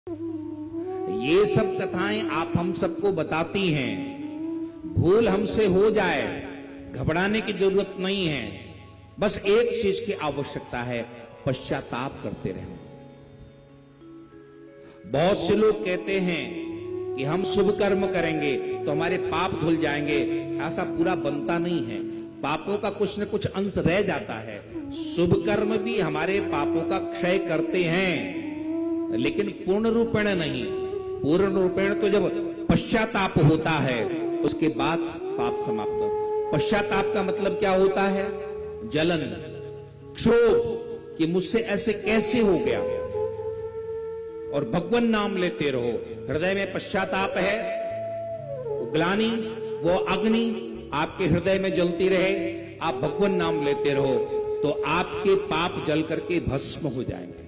ये सब कथाएं आप हम सबको बताती हैं। भूल हमसे हो जाए, घबराने की जरूरत नहीं है। बस एक चीज की आवश्यकता है, पश्चाताप करते रहना। बहुत से लोग कहते हैं कि हम शुभ कर्म करेंगे तो हमारे पाप धुल जाएंगे। ऐसा पूरा बनता नहीं है। पापों का कुछ न कुछ अंश रह जाता है। शुभ कर्म भी हमारे पापों का क्षय करते हैं, लेकिन पूर्ण रूपेण नहीं। पूर्ण रूपेण तो जब पश्चाताप होता है उसके बाद पाप समाप्त। पश्चाताप का मतलब क्या होता है? जलन, क्षोभ कि मुझसे ऐसे कैसे हो गया। और भगवान नाम लेते रहो। हृदय में पश्चाताप है, ग्लानि, वो अग्नि आपके हृदय में जलती रहे। आप भगवान नाम लेते रहो तो आपके पाप जल करके भस्म हो जाएंगे।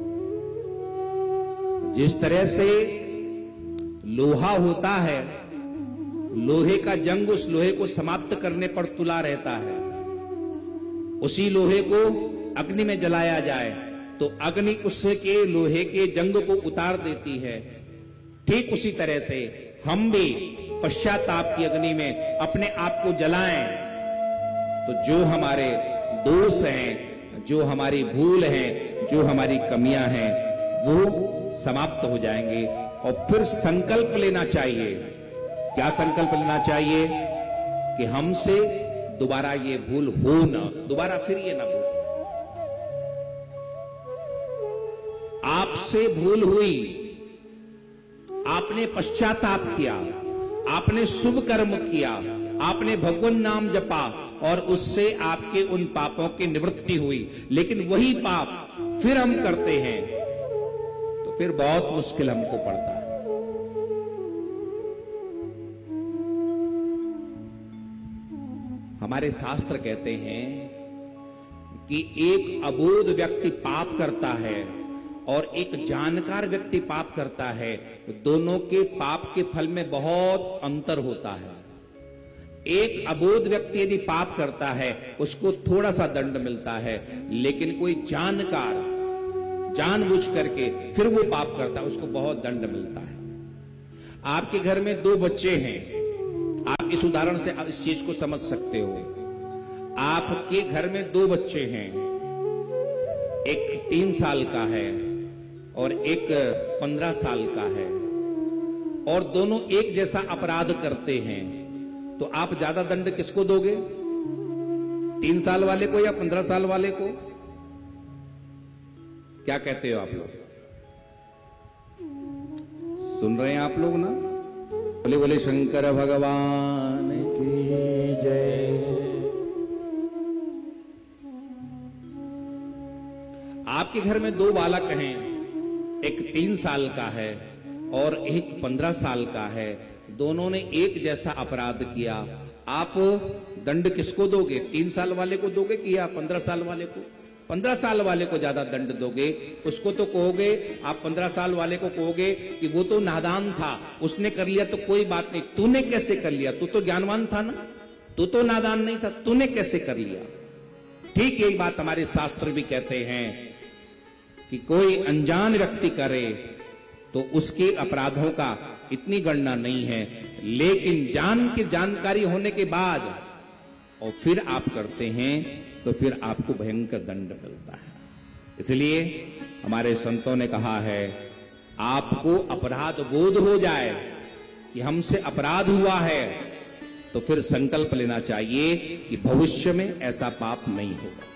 जिस तरह से लोहा होता है, लोहे का जंग उस लोहे को समाप्त करने पर तुला रहता है। उसी लोहे को अग्नि में जलाया जाए तो अग्नि उसके लोहे के जंग को उतार देती है। ठीक उसी तरह से हम भी पश्चाताप की अग्नि में अपने आप को जलाएं तो जो हमारे दोष हैं, जो हमारी भूल हैं, जो हमारी कमियां हैं, वो समाप्त हो जाएंगे। और फिर संकल्प लेना चाहिए। क्या संकल्प लेना चाहिए? कि हमसे दोबारा ये भूल हो ना, दोबारा फिर ये ना भूल। आपसे भूल हुई, आपने पश्चाताप किया, आपने शुभ कर्म किया, आपने भगवान नाम जपा और उससे आपके उन पापों की निवृत्ति हुई, लेकिन वही पाप फिर हम करते हैं तो फिर बहुत मुश्किल हमको पड़ता है। हमारे शास्त्र कहते हैं कि एक अबोध व्यक्ति पाप करता है और एक जानकार व्यक्ति पाप करता है, दोनों के पाप के फल में बहुत अंतर होता है। एक अबोध व्यक्ति यदि पाप करता है उसको थोड़ा सा दंड मिलता है, लेकिन कोई जानकार जानबूझ करके फिर वो पाप करता है उसको बहुत दंड मिलता है। आपके घर में 2 बच्चे हैं, आप इस उदाहरण से इस चीज को समझ सकते हो। आपके घर में 2 बच्चे हैं, एक 3 साल का है और एक 15 साल का है, और दोनों एक जैसा अपराध करते हैं, तो आप ज्यादा दंड किसको दोगे? 3 साल वाले को या 15 साल वाले को? क्या कहते हो आप लोग? सुन रहे हैं आप लोग ना? बोले बोले शंकर भगवान की जय। आपके घर में 2 बालक हैं, एक 3 साल का है और एक 15 साल का है। दोनों ने एक जैसा अपराध किया। आप दंड किसको दोगे? 3 साल वाले को दोगे कि या 15 साल वाले को? 15 साल वाले को ज्यादा दंड दोगे। उसको तो कहोगे, आप 15 साल वाले को कहोगे कि वो तो नादान था, उसने कर लिया तो कोई बात नहीं, तूने कैसे कर लिया? तू तो ज्ञानवान था ना, तू तो नादान नहीं था, तूने कैसे कर लिया? ठीक यही बात हमारे शास्त्र भी कहते हैं कि कोई अनजान व्यक्ति करे तो उसके अपराधों का इतनी गणना नहीं है, लेकिन जानकारी होने के बाद और फिर आप करते हैं तो फिर आपको भयंकर दंड मिलता है। इसलिए हमारे संतों ने कहा है, आपको अपराध बोध हो जाए कि हमसे अपराध हुआ है तो फिर संकल्प लेना चाहिए कि भविष्य में ऐसा पाप नहीं होगा।